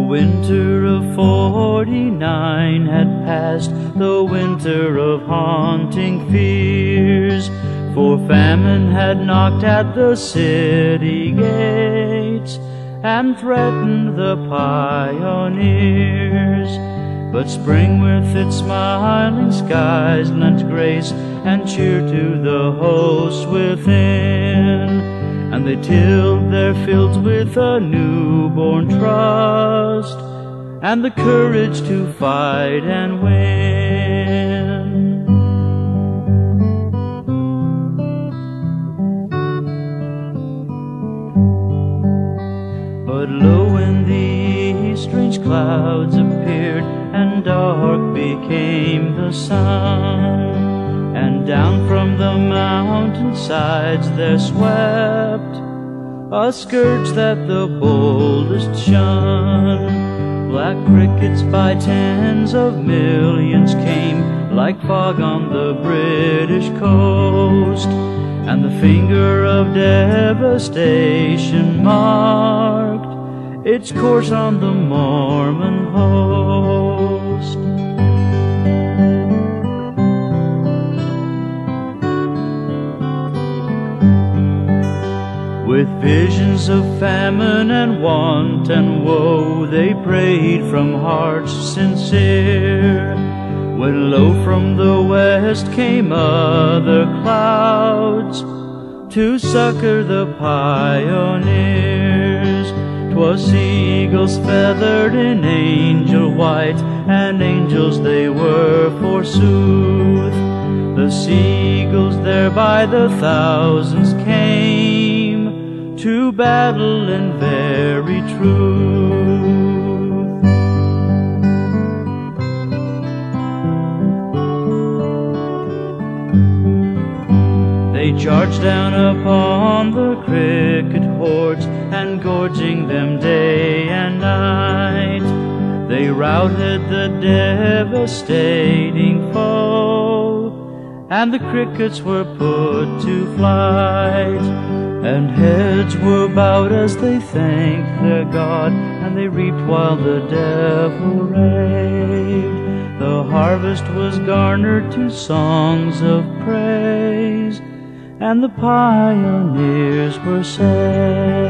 winter of '49 had passed, the winter of haunting fears, for famine had knocked at the city gates and threatened the pioneers. But spring with its smiling skies lent grace and cheer to the hosts within, and they tilled their fields with a newborn trust and the courage to fight and win. But lo, in the east strange clouds appeared, and dark became the sun, and down from the mountainsides there swept a scourge that the boldest shun. Black crickets by tens of millions came like fog on the British coast, and the finger of devastation marked its course on the Mormon host. With visions of famine and want and woe, they prayed from hearts sincere, when lo, from the west came other clouds to succor the pioneers. 'Twas seagulls feathered in angel white, and angels they were forsooth. The seagulls there by the thousands came to battle in very truth. They charged down upon the cricket hordes, and gorging them day and night, they routed the devastating foe, and the crickets were put to flight. And heads were bowed as they thanked their God, and they reaped while the devil raved. The harvest was garnered to songs of praise, and the pioneers were saved.